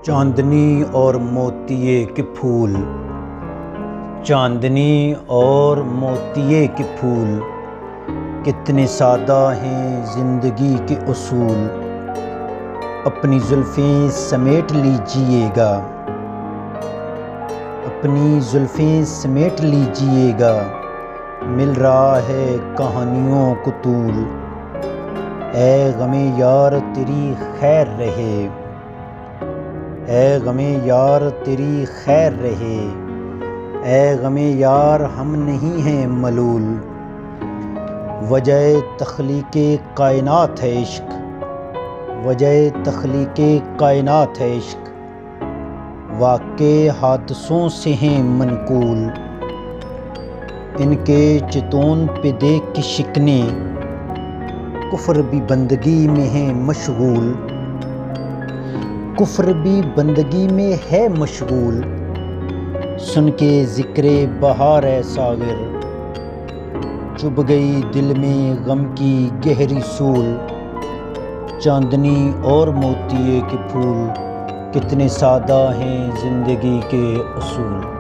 چاندنی اور موتیے کے پھول، چاندنی اور موتیے کے پھول، کتنے سادہ ہیں زندگی کے اصول۔ اپنی زلفیں سمیٹ لیجئے گا، اپنی زلفیں سمیٹ لیجئے گا، مل رہا ہے کہانیوں کو طول۔ اے غم یار تیری خیر رہے، اے غم یار تیری خیر رہے، اے غم یار ہم نہیں ہیں ملول۔ وجہ تخلیق کائنات ہے عشق، وجہ تخلیق کائنات ہے عشق، واقع حادثوں سے ہیں منقول۔ ان کے چتون پہ دیکھ کے شکنے، کفر بھی بندگی میں ہے مشغول، کفر بھی بندگی میں ہے مشغول۔ سن کے ذکر بہار اے ساغر، چبھ گئی دل میں غم کی گہری سول۔ چاندنی اور موتیے کے پھول، کتنے سادہ ہیں زندگی کے اصول۔